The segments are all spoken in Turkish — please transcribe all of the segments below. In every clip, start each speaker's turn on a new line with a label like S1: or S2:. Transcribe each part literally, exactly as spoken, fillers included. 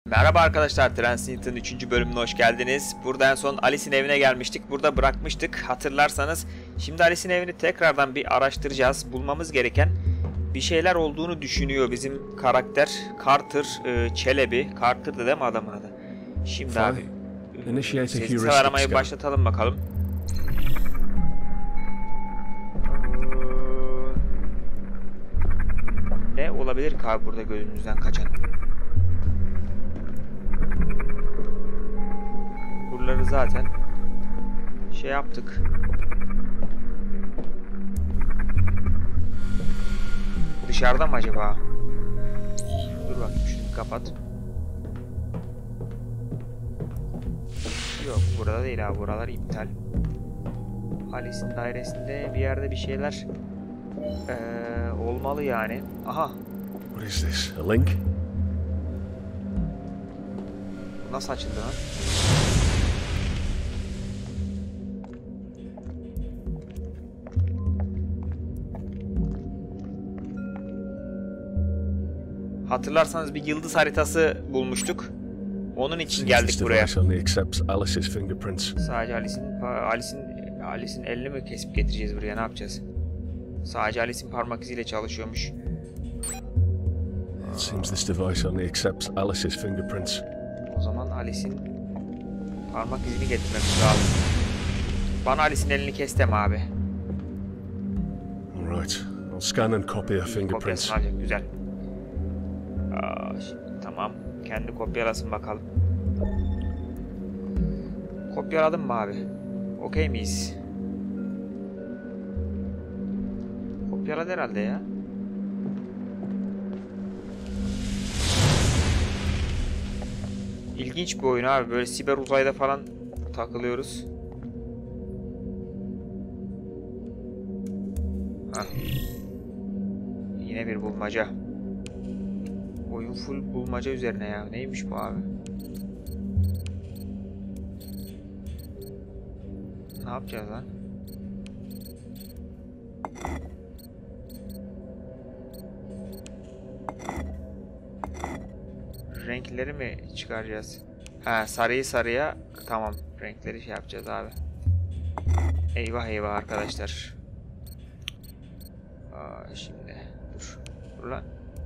S1: Merhaba arkadaşlar, Transit'in üçüncü bölümüne hoş geldiniz. Burada en son Alice'in evine gelmiştik. Burada bırakmıştık hatırlarsanız. Şimdi Alice'in evini tekrardan bir araştıracağız. Bulmamız gereken bir şeyler olduğunu düşünüyor bizim karakter. Carter e, Çelebi. Carter'dı değil mi adamın adı? Şimdi Fine. Abi e, sezgisel aramayı başlatalım bakalım. Ne olabilir ki abi burada gözümüzden kaçan? Buraları zaten şey yaptık. Dışarıda mı acaba? Dur bakayım, şunu kapat. Yok, burada değil abi, buralar iptal. Alice'in dairesinde bir yerde bir şeyler ee, olmalı yani. Aha.
S2: What is this? A link?
S1: Nasıl açıldı lan? Hatırlarsanız bir yıldız haritası bulmuştuk. Onun için geldik buraya. Sadece Alice'in Alice'in Alice'in elini mi kesip getireceğiz buraya? Ne yapacağız? Sadece Alice'in parmak iziyle çalışıyormuş. O zaman Alice'in parmak izini getirmemiz lazım. Bana Alice'in elini kes deme abi.
S2: Alright. I'll scan and copy her fingerprints.
S1: Güzel. Aa, şimdi, tamam. Kendi kopyalasın bakalım. Kopyaladın mı abi? Okey miyiz? Kopyaladı herhalde ya. İlginç bir oyun abi. Böyle siber uzayda falan takılıyoruz. Hah. Yine bir bulmaca. Oyun full bulmaca üzerine ya. Neymiş bu abi? Ne yapacağız lan? Renkleri mi çıkaracağız? Ha, sarıyı sarıya. Tamam. Renkleri şey yapacağız abi. Eyvah eyvah arkadaşlar. Aa, şimdi. Dur. Dur lan.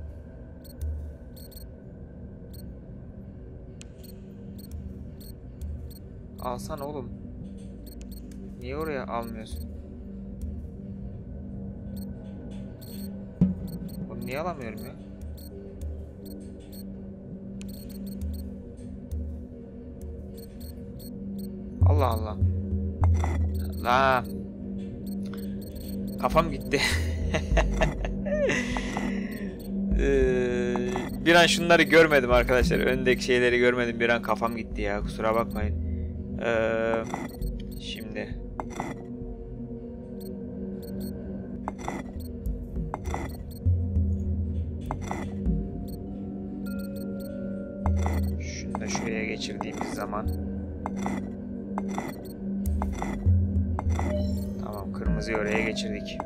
S1: Alsana oğlum. Niye oraya almıyorsun? Bunu niye alamıyorum ya? Allah Allah. La. Kafam gitti. ee, bir an şunları görmedim arkadaşlar. Öndeki şeyleri görmedim. Bir an kafam gitti ya. Kusura bakmayın. Ee, şimdi. Şunu da şuraya geçirdiğimiz zaman. Tamam, kırmızıyı oraya geçirdik.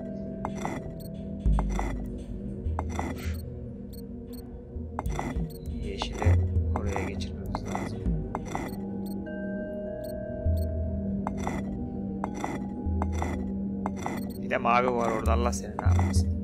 S1: Yeşili oraya geçirmemiz lazım. Bir de mavi var orada, Allah seni ne yapmasın.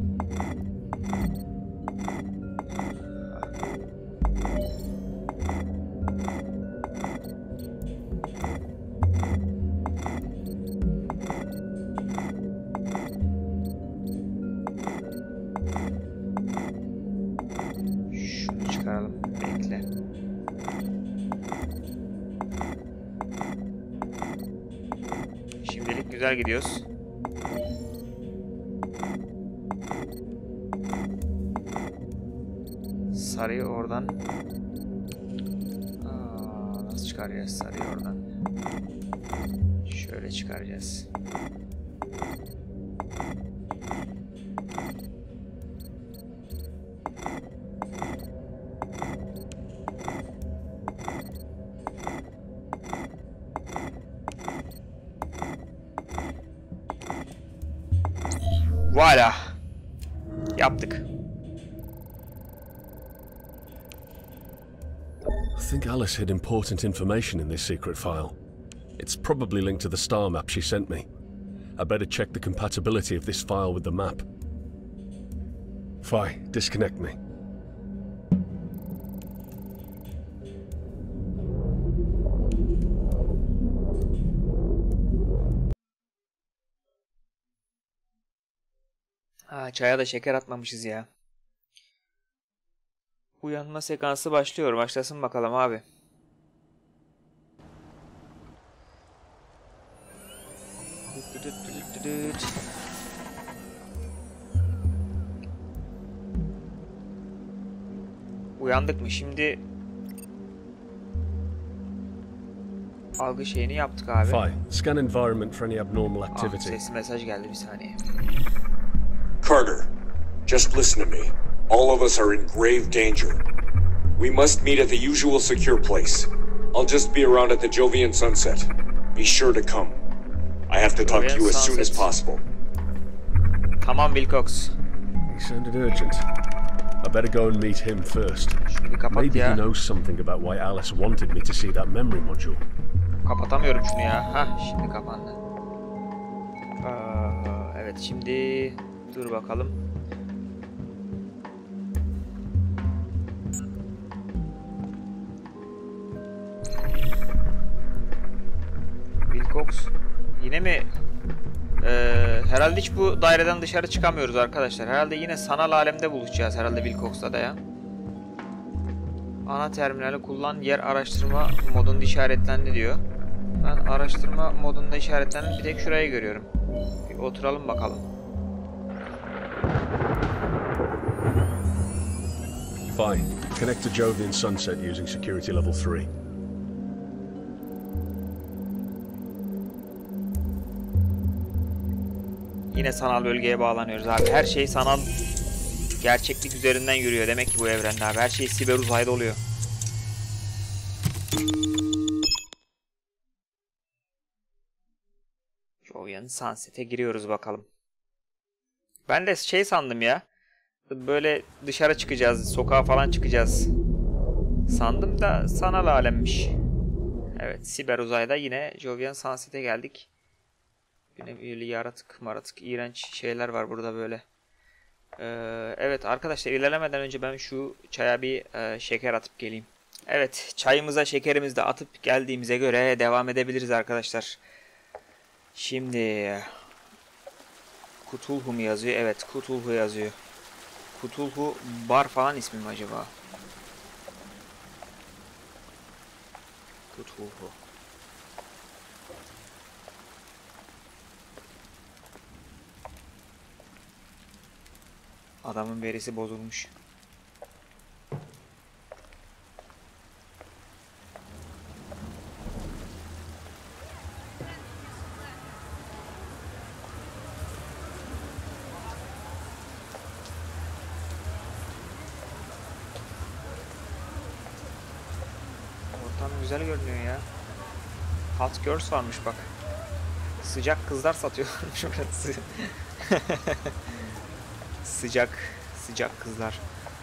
S1: Şunu çıkaralım, bekle. Şimdilik güzel gidiyoruz. Sarıyı oradan. Aa, nasıl çıkaracağız sarıyı oradan? Şöyle çıkaracağız. Voilà. Yaptık.
S2: I think Alice hid important information in this secret file. It's probably linked to the star map she sent me. I better check the compatibility of this file with the map. Fine, disconnect me.
S1: Ha, çaya da şeker atmamışız ya. Uyanma sekansı başlıyor. Başlasın bakalım abi. Uyandık mı? Şimdi algı şeyini yaptık abi.
S2: Fine. Scan environment for any abnormal activity.
S1: Ah, sesli mesaj geldi, bir saniye.
S3: Carter, just listen to me. All of us are in grave danger. We must meet at the usual secure place. I'll just be around at the Jovian Sunset. Be sure to come. I have to talk to you as soon as possible.
S1: Tamam Wilcox.
S2: He sounded urgent. I better go and meet him first.
S1: Şunu bir kapat
S2: Maybe
S1: ya.
S2: he knows something about why Alice wanted me to see that memory module.
S1: Kapatamıyorum şunu ya. Hah, şimdi kapandı. Aa, evet, şimdi dur bakalım. Wilcox yine mi? Ee, herhalde hiç bu daireden dışarı çıkamıyoruz arkadaşlar. Herhalde yine sanal alemde buluşacağız herhalde Wilcox'la da ya. Ana terminali kullan, yer araştırma modunda işaretlendi diyor. Ben araştırma modunda işaretlendim, bir tek şurayı görüyorum. Bir oturalım bakalım.
S2: Fine. Connect to Jovian Sunset using security level three.
S1: Yine sanal bölgeye bağlanıyoruz abi. Her şey sanal gerçeklik üzerinden yürüyor. Demek ki bu evrende abi. Her şey siber uzayda oluyor. Jovian Sunset'e giriyoruz bakalım. Ben de şey sandım ya. Böyle dışarı çıkacağız, sokağa falan çıkacağız sandım da sanal alemmiş. Evet, siber uzayda yine Jovian Sunset'e geldik. Yine böyle yaratık maratık iğrenç şeyler var burada böyle. Ee, evet arkadaşlar, ilerlemeden önce ben şu çaya bir e, şeker atıp geleyim. Evet, çayımıza şekerimizi de atıp geldiğimize göre devam edebiliriz arkadaşlar. Şimdi Cthulhu mu yazıyor? Evet, Cthulhu yazıyor. Cthulhu bar falan ismi mi acaba? Cthulhu. Adamın verisi bozulmuş. Ortam güzel görünüyor ya. Hot girls varmış bak. Sıcak kızlar satıyorlarmış orası. Sıcak, sıcak kızlar.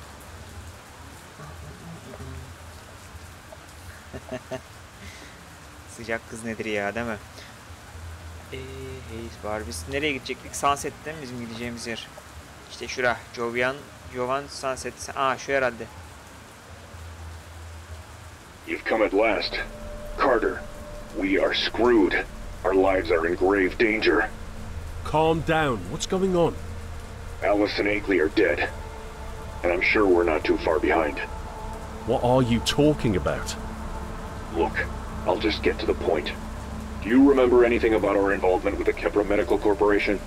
S1: Sıcak kız nedir ya, değil mi? Ee, hey, var. Biz nereye gidecektik? Sunset'te mi bizim gideceğimiz yer? İşte şura. Jovian, Jovan Sunset. Aa, şu herhalde.
S3: You've come at last. Carter, we are screwed. Our lives are in grave danger.
S2: Calm down. What's going on?
S3: Alice and Agley are dead. And I'm sure we're not too far behind.
S2: What are you talking about?
S3: Look, I'll just get to the point. Do you remember anything about our involvement with the Kepra Medical Corporation?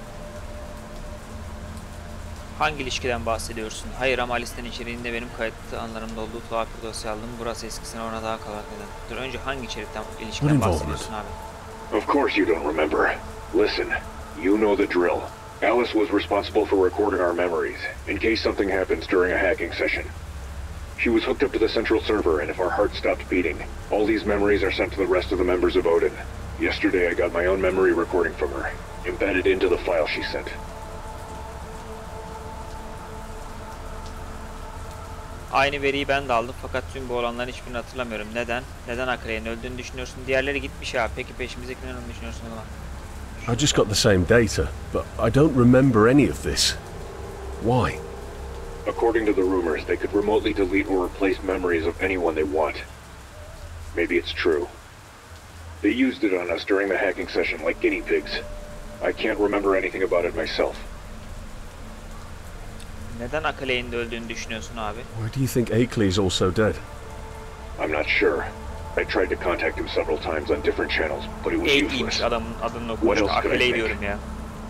S1: Hangi ilişkiden bahsediyorsun? Hayır, ama listenin içeriğinde benim kayıtlı anlarımda olduğu tuhaf bir dosya aldım. Burası eskisine ona daha kalak neden. Dur, önce hangi içerikten, ilişkiden bahsediyorsun abi?
S3: Of course you don't remember. Listen, you know the drill. Alice was responsible for recording our memories, in case something happens during a hacking session. She was hooked up to the central server, and if our heart stopped beating, all these memories are sent to the rest of the members of Odin. Yesterday I got my own memory recording from her, embedded into the file she sent.
S1: Aynı veriyi ben de aldım fakat tüm bu olanların hiçbirini hatırlamıyorum. Neden? Neden Akre'nin öldüğünü düşünüyorsun? Diğerleri gitmiş ya. Peki peşimizdekilerin öldüğünü düşünüyorsun o zaman?
S2: I just got the same data, but I don't remember any of this. Why?
S3: According to the rumors, they could remotely delete or replace memories of anyone they want. Maybe it's true. They used it on us during the hacking session like guinea pigs. I can't remember anything about it myself.
S1: Neden Akale'nin de öldüğünü düşünüyorsun abi?
S2: Why do you think Akeley is also dead?
S3: I'm not sure. I tried to contact him several times on different channels, but it was
S1: Akeley'miş
S3: useless.
S1: adamın adını
S3: What
S1: okumuştu.
S3: else could I
S1: Akale
S3: think?
S1: diyorum ya.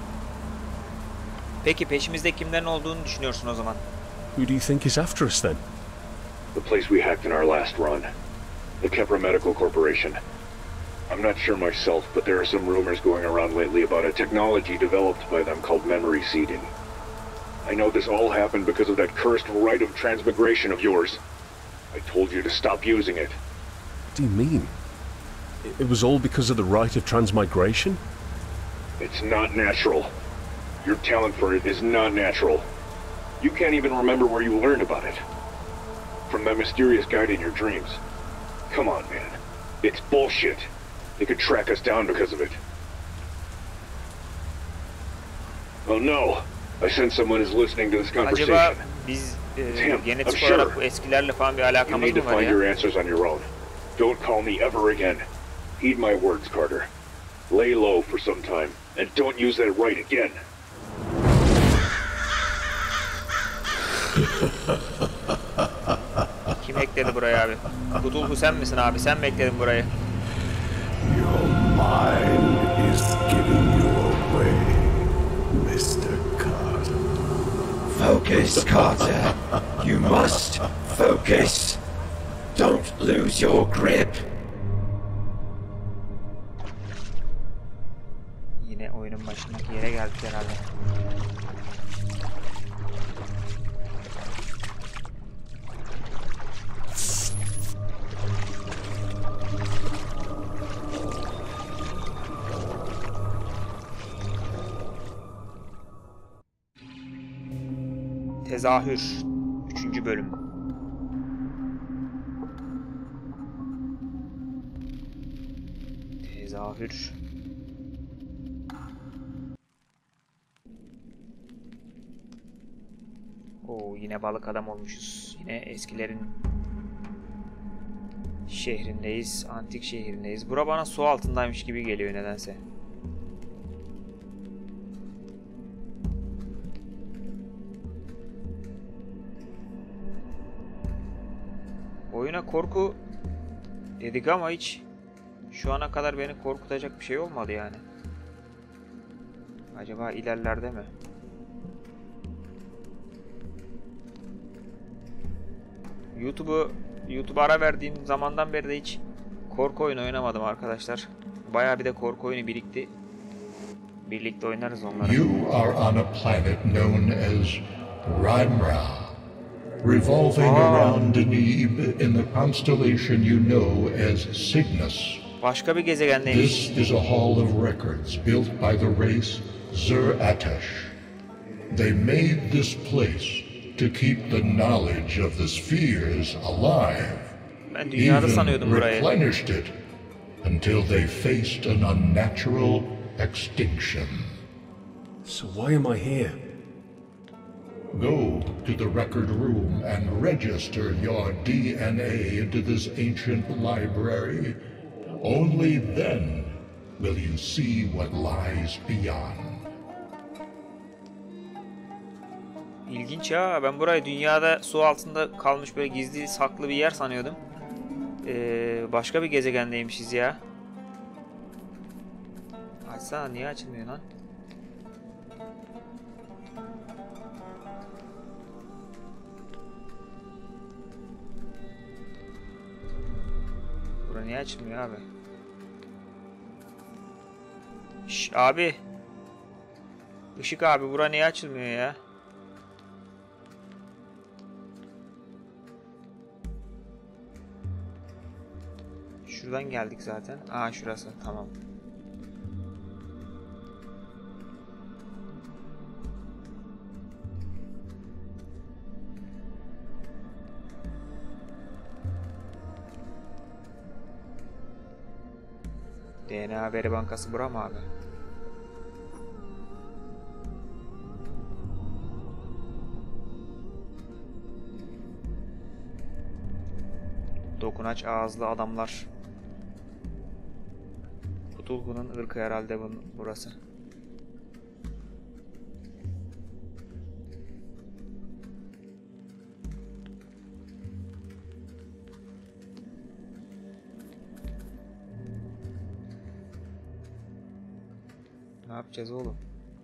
S1: Peki peşimizde kimlerin olduğunu düşünüyorsun o zaman?
S2: Who do you think is after us then?
S3: The place we hacked in our last run. The Kepra Medical Corporation. I'm not sure myself, but there are some rumors going around lately about a technology developed by them called memory seeding. I know this all happened because of that cursed rite of transmigration of yours. I told you to stop using it.
S2: What do you mean? It was all because of the rite of transmigration?
S3: It's not natural. Your talent for it is not natural. You can't even remember where you learned about it. From that mysterious guide in your dreams. Come on, man. It's bullshit. They could track us down because of it. Oh no! I sense someone is listening to this conversation.
S1: Acaba biz e, genetik olarak bu eskilerle falan bir
S3: You
S1: alakamız
S3: need to
S1: mı var
S3: find
S1: ya?
S3: your answers on your own. Don't call me ever again. Heed my words, Carter. Lay low for some time, and don't use that right again.
S1: Kim ekledi buraya abi? Kutulgu sen misin abi? Sen mi ekledin burayı?
S4: Your mind is giving you away, Mister Carter.
S5: Focus, Carter. You must focus. Don't lose your grip.
S1: Yine oyunun başındaki yere geldik herhalde. Tezahür üçüncü bölüm. Tezahür. Oo, yine balık adam olmuşuz. Yine eskilerin şehrindeyiz. Antik şehrindeyiz. Bura bana su altındaymış gibi geliyor nedense. Oyuna korku dedik ama hiç şu ana kadar beni korkutacak bir şey olmadı yani. Acaba ilerlerde mi? YouTube'u YouTube'a ara verdiğim zamandan beri de hiç korku oyunu oynamadım arkadaşlar. Bayağı bir de korku oyunu birikti. Birlikte oynarız onları.
S6: You are on a planet known as Rymra, revolving
S1: Ah.
S6: around Deneb in the constellation you know as Cygnus.
S1: Başka bir gezegendeymiş.
S6: This is a hall of records built by the race Zur-Atesh. They made this place to keep the knowledge of the spheres alive.
S1: Ben dünyada sanıyordum
S6: Even
S1: burayı.
S6: replenished it until they faced an unnatural extinction.
S2: So why am I here?
S6: Go to the record room and register your D N A into this ancient library. Only then will you see what lies beyond.
S1: İlginç ya. Ben burayı dünyada su altında kalmış böyle gizli saklı bir yer sanıyordum. Ee, başka bir gezegendeymişiz ya. Açsana, niye açılmıyor lan? Bura niye açılmıyor abi? Şş, abi. Işık abi, bura niye açılmıyor ya? Şuradan geldik zaten. Aa, şurası. Tamam. D N A veri bankası bura mı abi? Dokunaç ağızlı adamlar. Cthulhu'nun ırkı herhalde bunun, burası. Ne yapacağız oğlum?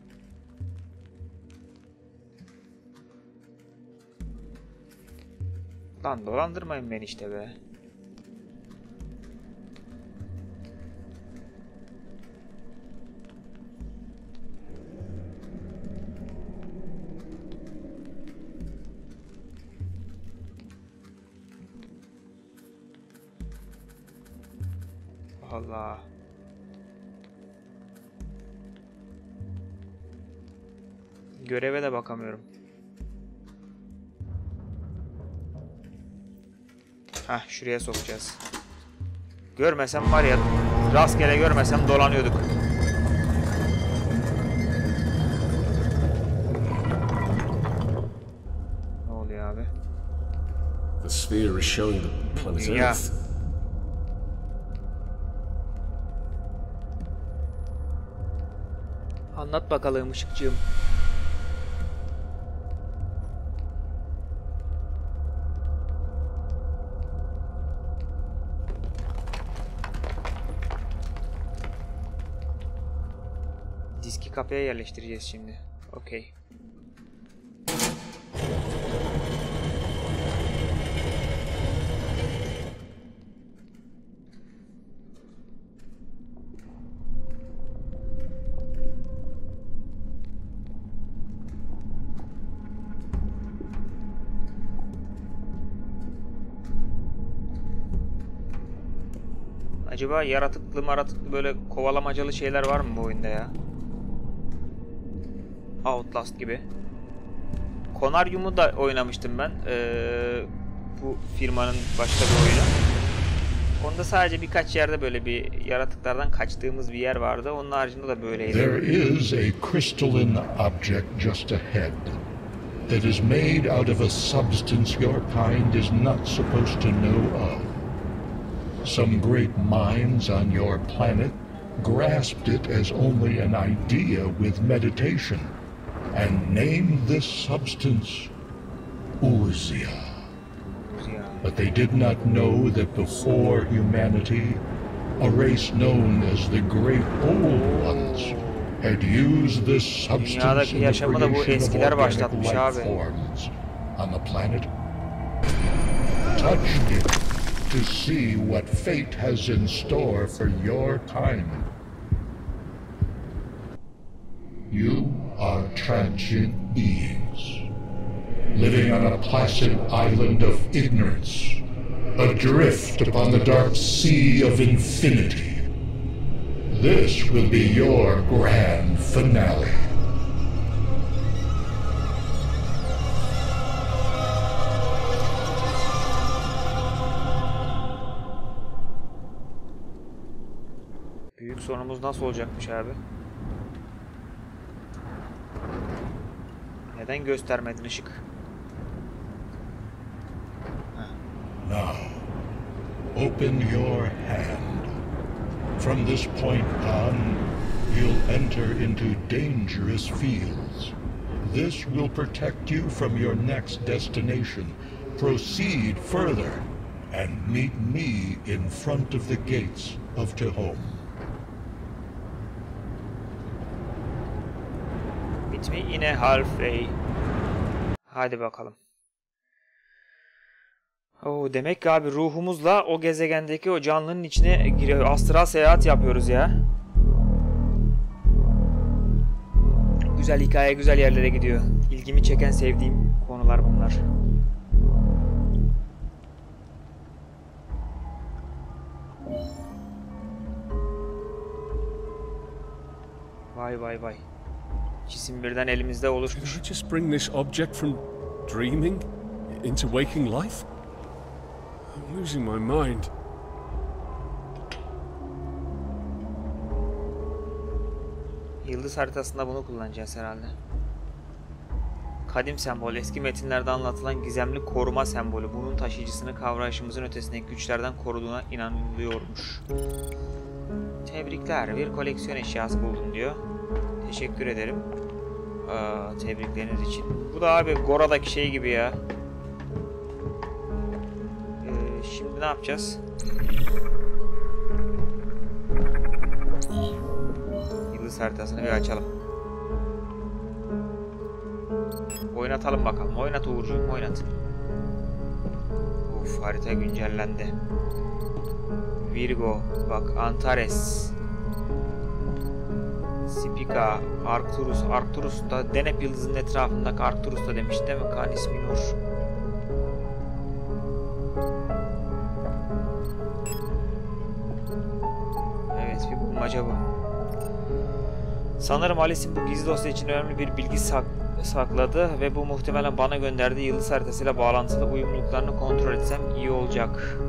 S1: Lan dolandırmayın beni işte be. Allah. Göreve de bakamıyorum. Hah, şuraya sokacağız. Görmesem var ya, rastgele görmesem dolanıyorduk. Ne oluyor abi?
S2: The sphere is showing the planet
S1: Dünya.
S2: Earth.
S1: Anlat bakalım ışıkçığım. Diski kapıya yerleştireceğiz şimdi. Okey. Acaba yaratıklı maratıklı böyle kovalamacalı şeyler var mı bu oyunda ya? Outlast gibi. Konaryum'u da oynamıştım ben. Ee, bu firmanın başka bir oyunu. Onda sadece birkaç yerde böyle bir yaratıklardan kaçtığımız bir yer vardı. Onun haricinde da böyleydi.
S6: There is a crystalline object just ahead that is made out of a substance your kind is not supposed to know of. Some great minds on your planet grasped it as only an idea with meditation and named this substance Uzia. But they did not know that before humanity, a race known as the Great Old Ones had used this substance in the creation of organic life forms on the planet. Touch it to see what fate has in store for your kind. You are transient beings, living on a placid island of ignorance, adrift upon the dark sea of infinity. This will be your grand finale.
S1: Büyük sonumuz nasıl olacakmış abi? Neden göstermedin ışık?
S6: Now, open your hand. From this point on, you'll enter into dangerous fields. This will protect you from your next destination. Proceed further and meet me in front of the gates of Tehom.
S1: Meet me in a halfway. Hadi bakalım. Oo, demek ki abi ruhumuzla o gezegendeki o canlının içine giriyor. Astral seyahat yapıyoruz ya. Güzel hikaye, güzel yerlere gidiyor. İlgimi çeken, sevdiğim konular bunlar. Vay vay vay. Cisim birden elimizde oluşmuş.
S2: Did I just bring this object from dreaming into waking life? I'm losing my mind.
S1: Yıldız haritasında bunu kullanacağız herhalde. Kadim sembol, eski metinlerde anlatılan gizemli koruma sembolü. Bunun taşıyıcısını kavrayışımızın ötesindeki güçlerden koruduğuna inanılıyormuş. Tebrikler, bir koleksiyon eşyası buldum diyor. Teşekkür ederim. Aa, tebrikleriniz için. Bu da abi Gora'daki şey gibi ya. Ee, şimdi ne yapacağız? Yıldız haritasını bir açalım. Oynatalım bakalım. Oynat Uğurcuğum, oynat. Uf, harita güncellendi. Virgo, bak Antares, Spica, Arcturus, Arcturus da Deneb yıldızının etrafındaki Arcturus da demiş değil mi? Canis Minor. Evet, bir bulmaca bu. Sanırım Alice'in bu gizli dosya için önemli bir bilgi sak sakladı ve bu muhtemelen bana gönderdiği yıldız haritasıyla bağlantılı, uyumluluklarını kontrol etsem iyi olacak.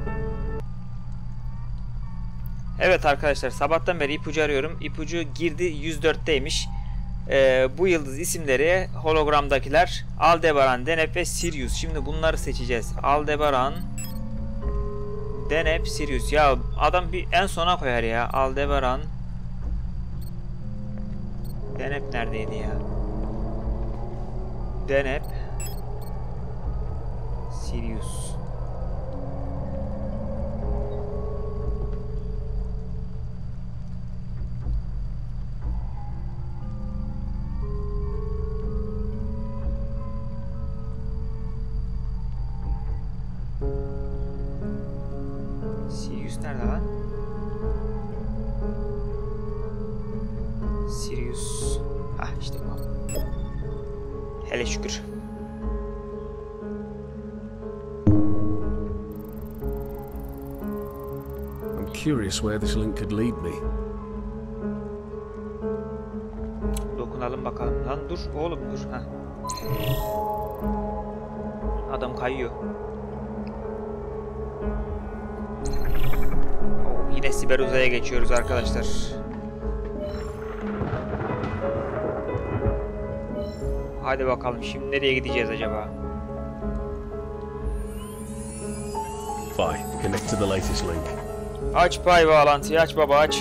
S1: Evet arkadaşlar, sabahtan beri ipucu arıyorum. İpucu girdi, yüz dörtteymiş. Ee, bu yıldız isimleri hologramdakiler Aldebaran, Deneb ve Sirius. Şimdi bunları seçeceğiz. Aldebaran, Deneb, Sirius. Ya adam bir en sona koyar ya. Aldebaran, Deneb neredeydi ya? Deneb, Sirius. Sirius nerede lan? Sirius. Ah işte bu. Hele şükür.
S2: I'm curious where this link could lead me.
S1: Dokunalım bakalım. Lan dur oğlum dur. Heh. Adam kayıyor. Oh, yine siber uzaya geçiyoruz arkadaşlar. Hadi bakalım şimdi nereye gideceğiz acaba?
S2: Bye. Connect to the latest link.
S1: Aç pay bağlantıyı, aç baba aç.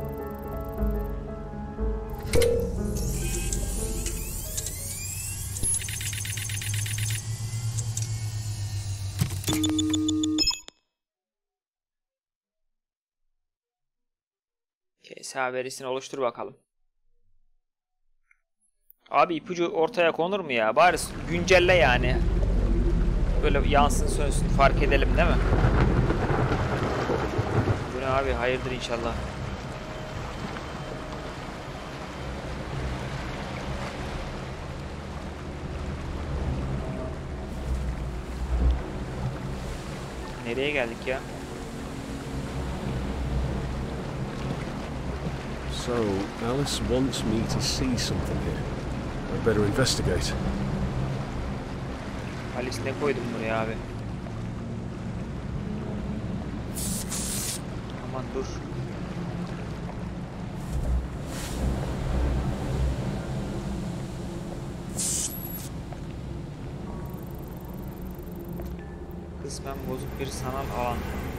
S1: K S A verisini oluştur bakalım. Abi ipucu ortaya konur mu ya? Bari güncelle yani. Böyle yansın sönsün fark edelim değil mi? Bu ne abi? Hayırdır inşallah. Nereye geldik ya?
S2: So, Alice wants me to see something here. I better investigate.
S1: Alice ne koydum buraya abi? Aman dur. Kısmen bozuk bir sanal alan.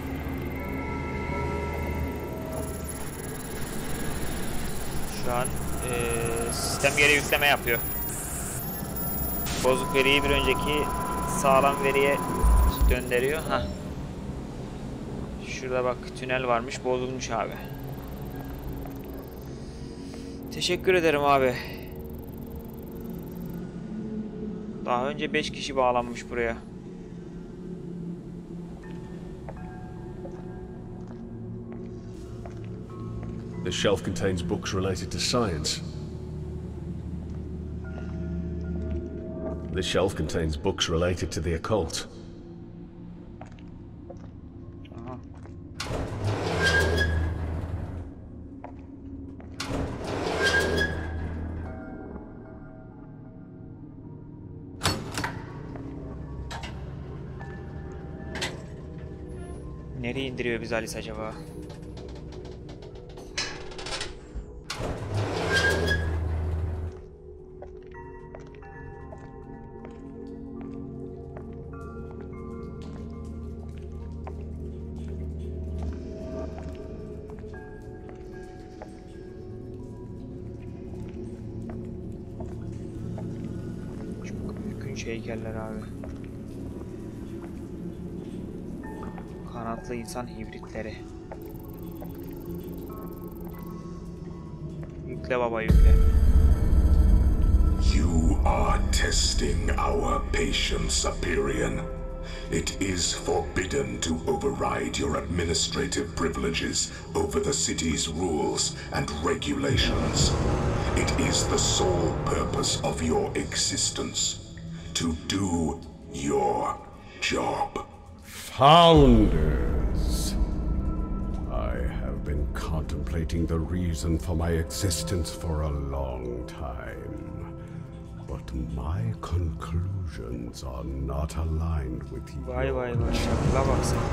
S1: Şu an e, sistem geri yükleme yapıyor. Bozuk veriyi bir önceki sağlam veriye döndürüyor. Hah. Şurada bak tünel varmış, bozulmuş abi. Teşekkür ederim abi. Daha önce beş kişi bağlanmış buraya.
S2: The shelf contains books related to science. The shelf contains books related to the occult.
S1: Aha. Nereye indiriyor bizi Alice acaba? Korkunç heykeller abi. Kanatlı insan hibritleri. Yükle baba, yükle.
S4: You are testing our patience, Aperian. It is forbidden to override your administrative privileges over the city's rules and regulations. It is the sole purpose of your existence, to do your job.
S7: Founders. I have been contemplating the reason for my existence for a long time. But my conclusions are not aligned with
S1: Vay vay vay, şakla baksana.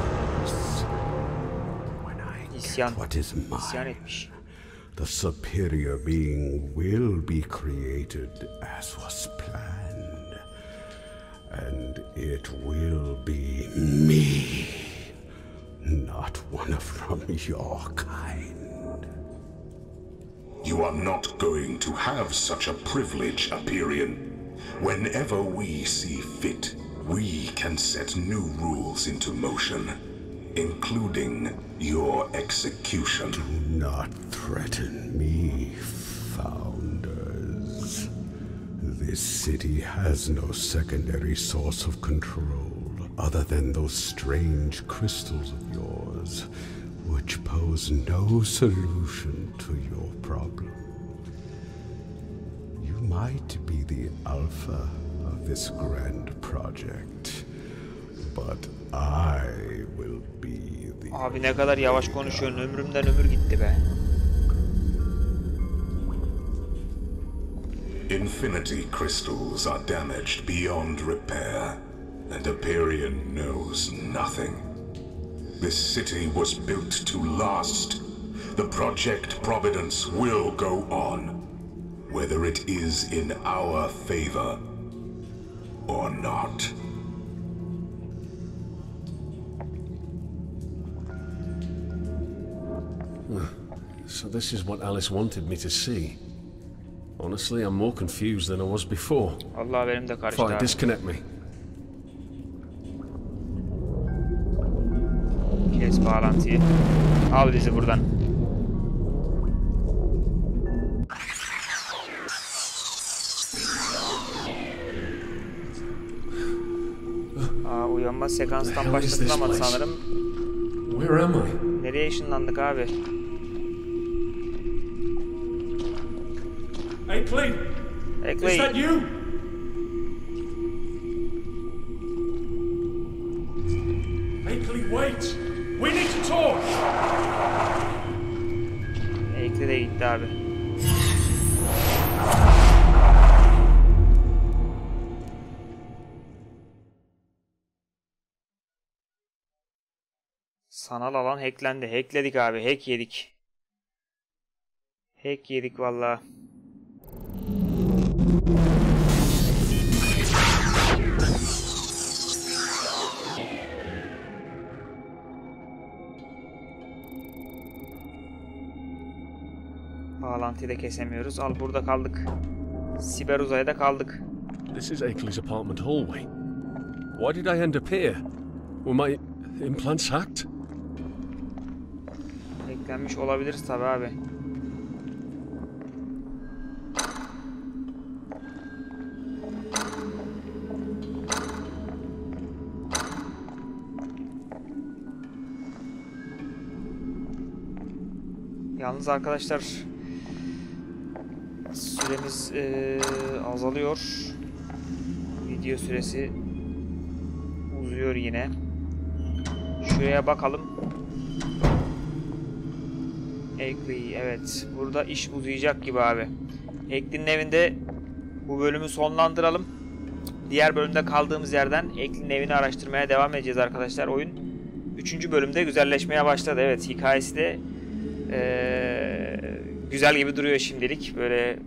S1: İsyan,
S7: what is
S1: isyan
S7: mine,
S1: etmiş.
S7: the superior being will be created as was planned. And it will be me, not one from your kind.
S4: You are not going to have such a privilege, Aperian. Whenever we see fit, we can set new rules into motion, including your execution.
S7: Do not threaten me, Founders. This city has no secondary source of control other than those strange crystals of yours, which pose no solution to your problem. You might be the alpha of this grand project, but I will be the...
S1: Abi ne kadar yavaş konuşuyorsun, ömrümden ömür gitti be.
S4: Infinity crystals are damaged beyond repair, and Aperian knows nothing. This city was built to last. The Project Providence will go on, whether it is in our favor or not.
S2: So this is what Alice wanted me to see. Honestly, I'm more confused than I was before.
S1: Allah benim de karıştı
S2: Fine,
S1: abi.
S2: disconnect me.
S1: Kes bağlantıyı. Al bizi buradan. Aa, uyanma sekanstan başlatılamadı sanırım.
S2: Where am I?
S1: Nereye ışınlandık abi?
S2: Akeley!
S1: Akeley.
S2: Is that you? Akeley, wait! We need to talk!
S1: Akeley de gitti abi. Sanal alan hacklendi. Hackledik abi. Hack yedik. Hack yedik vallahi. Bağlantıyı da kesemiyoruz. Al burada kaldık. Siber uzayda kaldık.
S2: This is Akeley's apartment hallway. Why did I end up here? Were my implants hacked?
S1: Hacklenmiş olabiliriz tabi abi. Yalnız arkadaşlar süremiz ee, azalıyor. Video süresi uzuyor yine. Şuraya bakalım. Akeley, evet. Burada iş uzayacak gibi abi. Akeley'nin evinde bu bölümü sonlandıralım. Diğer bölümde kaldığımız yerden Akeley'nin evini araştırmaya devam edeceğiz arkadaşlar. Oyun üçüncü bölümde güzelleşmeye başladı. Evet, hikayesi de ee, güzel gibi duruyor şimdilik. Böyle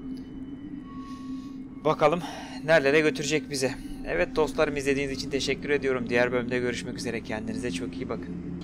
S1: bakalım nerelere götürecek bize. Evet dostlarım, izlediğiniz için teşekkür ediyorum. Diğer bölümde görüşmek üzere. Kendinize çok iyi bakın.